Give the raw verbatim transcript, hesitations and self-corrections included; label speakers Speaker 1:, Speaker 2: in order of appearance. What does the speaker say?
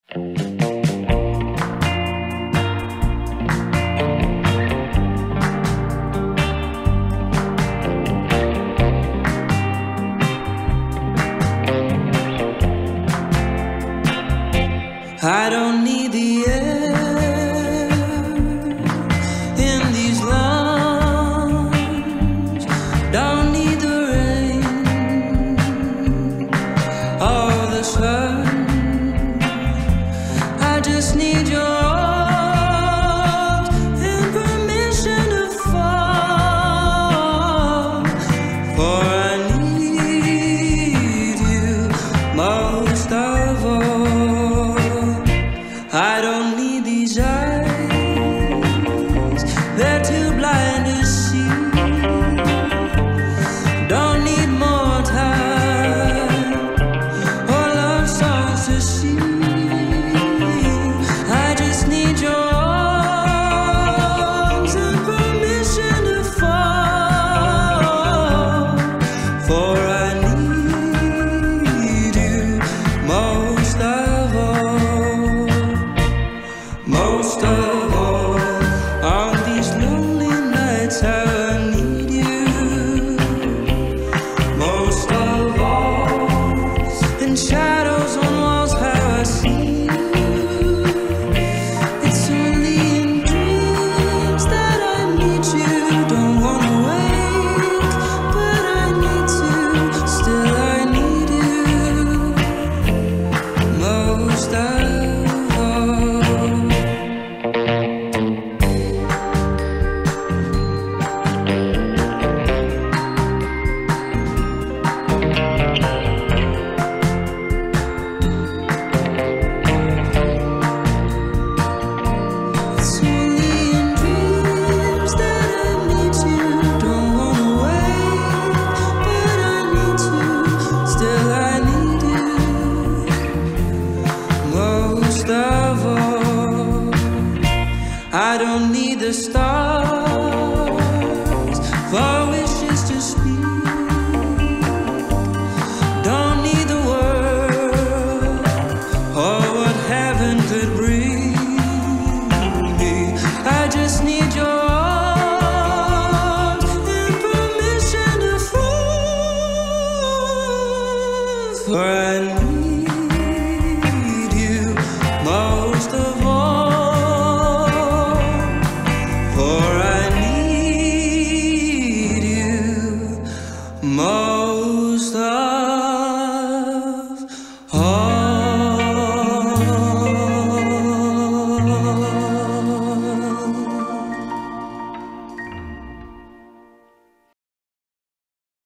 Speaker 1: I don't need the air in these lungs, don't need the rain or the sun. I just need your arms and permission to fall, for I need you most of all. I don't need these eyes, they're too blind to see. Don't need more time or love songs to sing. I just need your arms and permission to fall, for I need you most of all. Most of all, on these lonely nights I need you. Most of all, in shadows on walls how I see you. It's only in dreams that I meet you. Don't wanna wake, but I need to. Still I need you. Most of I don't need the stars.